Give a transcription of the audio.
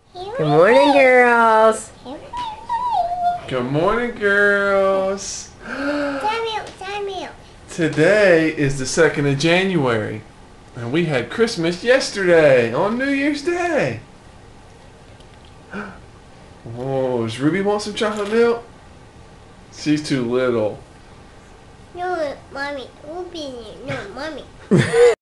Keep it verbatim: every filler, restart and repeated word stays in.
Good morning, girls. Good morning, girls. Samuel, Samuel. Today is the second of January, and we had Christmas yesterday on New Year's Day. Oh, does Ruby want some chocolate milk? She's too little. No, mommy. Ruby, no, mommy.